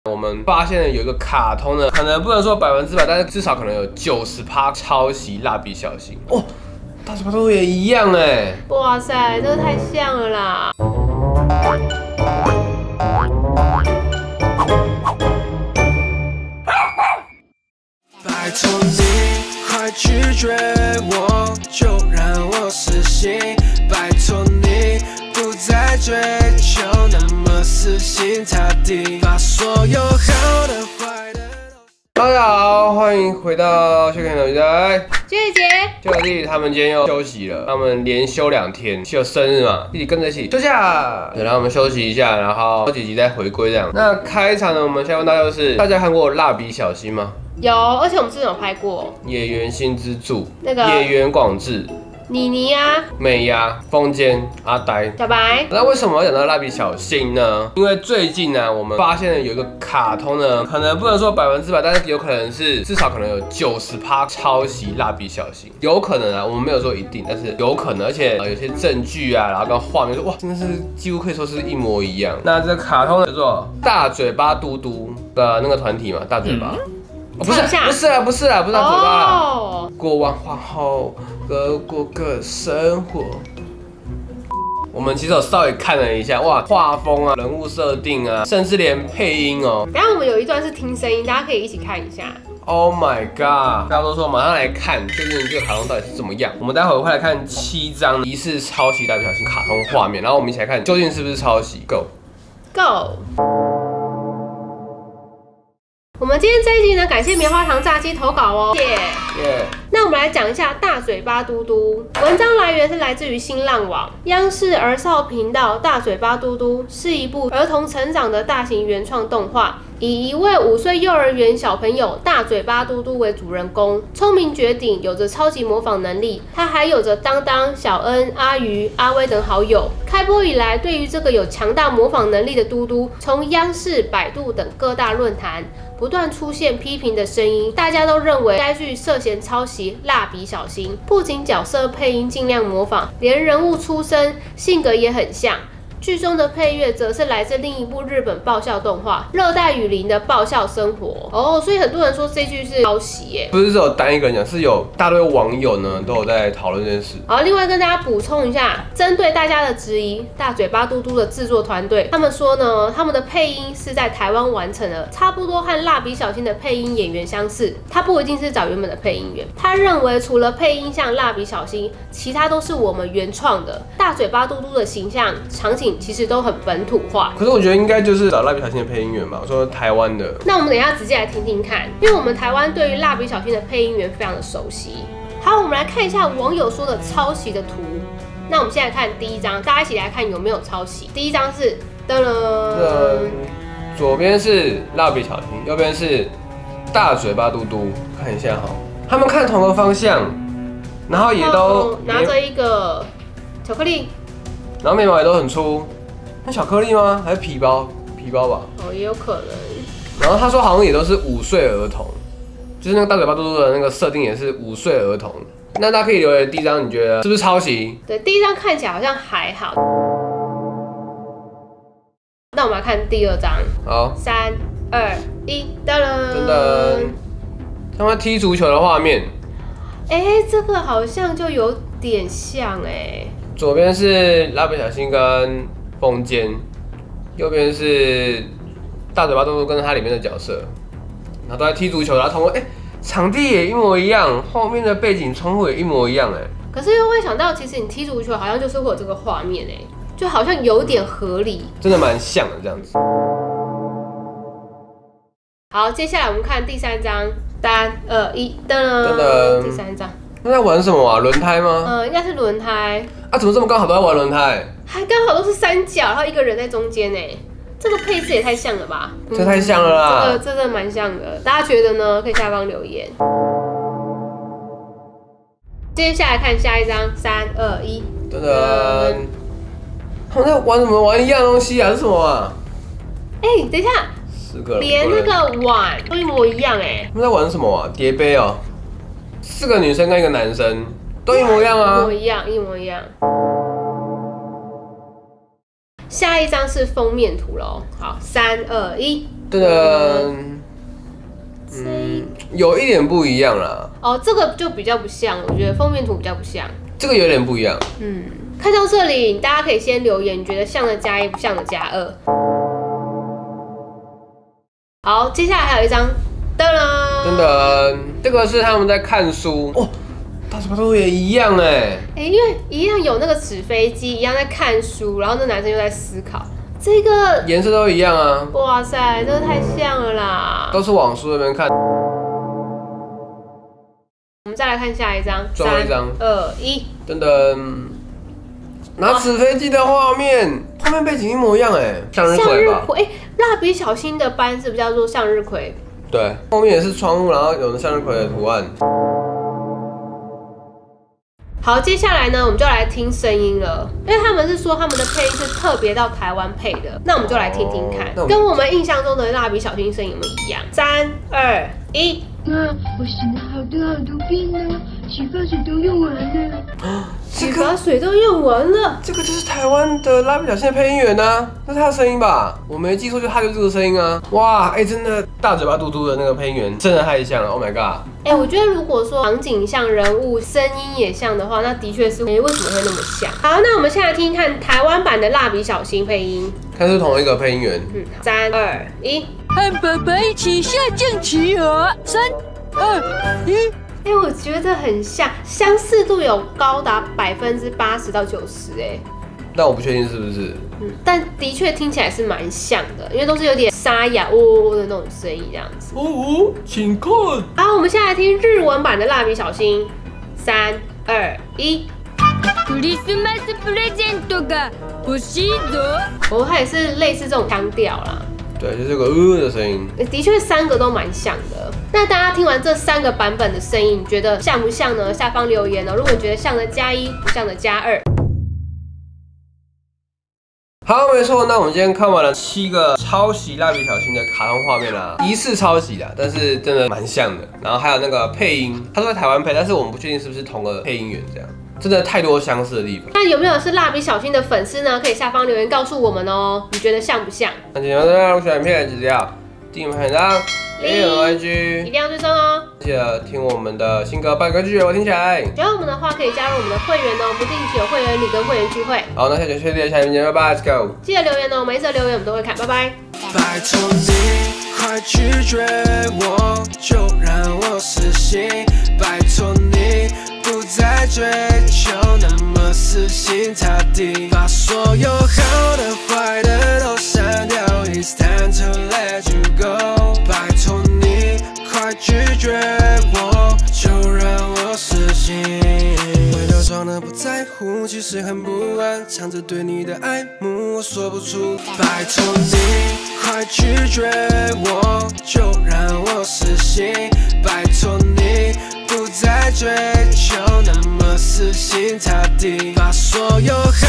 我们发现了有一个卡通呢，可能不能说100%，但是至少可能有90%抄袭蜡笔小新哦。大嘴巴嘟嘟也一样哎！ 哇塞，这个太像了啦！ 拜托你快拒绝我，就让我死心。拜托你不再追求那么死心塌地，把所有好的坏的。 大家好，欢迎回到秀看的仔。 姐姐， 舅弟弟他们今天又休息了，他们连休2天，是有生日嘛，弟弟跟着一起休假，然后我们休息一下，然后好几集再回归这样。那开场呢，我们先问大家就是，大家看过蜡笔小新吗？ 有，而且我们之前有拍过野原新之助、 那个野原广志、 妮妮啊、 美伢、风间、阿呆、 小白。 那为什么要讲到蜡笔小新呢？因为最近呢，我们发现了有一个卡通呢，可能不能说100%，但是有可能是至少可能有90%抄袭蜡笔小新，有可能啊，我们没有说一定，但是有可能，而且有些证据啊，然后跟画面说哇，真的是几乎可以说是一模一样。那这个卡通叫做大嘴巴嘟嘟的那个团体嘛，大嘴巴。不是大嘴巴啦。国王皇后各过各生活。我们其实有稍微看了一下，哇，画风啊，人物设定啊，甚至连配音哦。 等一下我们有一段是听声音，大家可以一起看一下。 Oh my god！ 大家都说马上来看，究竟这个卡通到底是怎么样？我们待会会来看7张疑似抄袭蜡笔小新卡通画面，然后我们一起来看究竟是不是抄袭。Go！ 我们今天这一集呢，感谢棉花糖炸鸡投稿哦，谢谢。那我们来讲一下大嘴巴嘟嘟。文章来源是来自于新浪网，央视儿少频道。大嘴巴嘟嘟是一部儿童成长的大型原创动画，以一位5岁幼儿园小朋友大嘴巴嘟嘟为主人公，聪明绝顶，有着超级模仿能力。他还有着当当、小恩、阿鱼、阿威等好友。开播以来，对于这个有强大模仿能力的嘟嘟，从央视、百度等各大论坛不断出现批评的声音，大家都认为该剧涉嫌抄袭蜡笔小新，不仅角色配音尽量模仿，连人物出身、性格也很像。剧中的配乐则是来自另一部日本爆笑动画《热带雨林的爆笑生活》哦，所以很多人说这句是抄袭耶， 不是只有单一个人讲，是有大堆网友呢都有在讨论这件事。 好，另外跟大家补充一下，针对大家的质疑，大嘴巴嘟嘟的制作团队他们说呢，他们的配音是在台湾完成的，差不多和蜡笔小新的配音演员相似，他不一定是找原本的配音员。他认为除了配音像蜡笔小新，其他都是我们原创的。大嘴巴嘟嘟的形象、场景其实都很本土化， 可是我觉得应该就是找蜡笔小新的配音员吧。我说台湾的， 那我们等一下直接来听听看，因为我们台湾对于蜡笔小新的配音员非常的熟悉。好，我们来看一下网友说的抄袭的图。那我们现在看第一张，大家一起来看有没有抄袭。第一张是噔噔， 左边是蜡笔小新，右边是大嘴巴嘟嘟。看一下哈，他们看同个方向，然后也都拿着一个巧克力。 然后眉毛也都很粗，那巧克力吗？还是皮包？皮包吧。 哦，也有可能。 然后他说好像也都是5岁儿童，就是那个大嘴巴嘟嘟的那个设定也是5岁儿童。那大家可以留言第一张，你觉得是不是抄袭？ 对，第一张看起来好像还好。那我们来看第二张。 好 ，3、2、1，噔噔，他们踢足球的画面。 哎，这个好像就有点像哎。 左边是蜡笔小新跟风间，右边是大嘴巴嘟嘟跟他里面的角色，然后都在踢足球，然后同场地也一模一样，后面的背景窗户也一模一样哎。 可是又会想到，其实你踢足球好像就是会有这个画面哎，就好像有点合理， 真的蛮像的这样子。 好，接下来我们看第3张，3、2、1，噔，第3张。 那在玩什么啊？轮胎吗？ 应该是轮胎。 啊，怎么这么刚好都在玩轮胎？ 还刚好都是3角，然后一个人在中间哎，这个配置也太像了吧？ 这太像了啦！ 这真的蛮像的，大家觉得呢？可以下方留言。接下来看下一张，3、2、1， 噔，他们在玩什么？玩一样东西啊？是什么啊？ 哎，等一下 ，4个人连那个碗都一模一样哎。 他们在玩什么啊？叠杯哦。4个女生跟1个男生都一模一样啊， 一模一样。下一张是封面图喽。好，3、2、1， 有一点不一样啦。 哦，这个就比较不像，我觉得封面图比较不像。 这个有点不一样。 看到这里，大家可以先留言，你觉得像的加1，不像的加2。好，接下来还有一张，噔噔， 这个是他们在看书哦。大嘴巴嘟嘟也一样哎， 因为一样有那个纸飞机，一样在看书，然后那男生又在思考。这个颜色都一样啊！ 哇塞，这个太像了啦！ 都是往书那边看。 我们再来看下一张， 最后一张 ，3、2、1， 噔噔，拿纸飞机的画面，后面背景一模一样哎，向日葵吧？ 蜡笔小新的班是不是叫做向日葵？ 对，后面也是窗户，然后有向日葵的图案。 好，接下来呢，我们就来听声音了，因为他们是说他们的配音是特别到台湾配的，那我们就来听听看，跟我们印象中的蜡笔小新声音有没有一样？3、2、1。 我洗了好多遍呢，洗发水都用完了。 洗发水都用完了， 这个就是台湾的蜡笔小新的配音员啊，那是他的声音吧？我没记错，就他就这个声音啊！哇，真的大嘴巴嘟嘟的那个配音员真的太像了 ，Oh my god！ 我觉得如果说场景像、人物声音也像的话，那的确是为什么会那么像？好，那我们现在听听看台湾版的蜡笔小新配音， 看是同一个配音员。 3、2、1， 和爸爸一起下象棋哦！3、2、1。 我觉得很像，相似度有高达80%到90% 但我不确定是不是。 但的确听起来是蛮像的，因为都是有点沙哑喔的那种声音这样子。 哦，请看。 好，我们现在来听日文版的蜡笔小新，3、2、1。 クリスマスプレゼントが欲しいぞ。 它也是类似这种腔调啦。 对，就是这个的声音。 的确3个都蛮像的。那大家听完这3个版本的声音，你觉得像不像呢？下方留言哦。如果你觉得像的加1，不像的加2。 好，没错。那我们今天看完了7个抄袭蜡笔小新的卡通画面啦，疑似抄袭啦，但是真的蛮像的。然后还有那个配音，它是在台湾配，但是我们不确定是不是同个配音员这样。真的太多相似的地方。 那有没有是蜡笔小新的粉丝呢？可以下方留言告诉我们哦，你觉得像不像？ 那今天的入选影片记得要订阅频道、订阅 IG， 一定要追踪哦。 记得听我们的新歌半歌剧，我听起来。 喜欢我们的话，可以加入我们的会员哦，不定期有会员礼跟会员聚会。 好，那下期确定下一见，拜拜 ，Let's go。 记得留言哦，每一则留言我们都会看，拜拜。 拜托你快拒绝我，就让我死心。拜托你不再追求那么死心塌地，把所有好的坏的都删掉。It's time to let you go。拜托你快拒绝我，就让我死心。为了装的不在乎，其实很不安，藏着对你的爱慕，我说不出。拜托你快拒绝我，就让我死心。拜托你不再追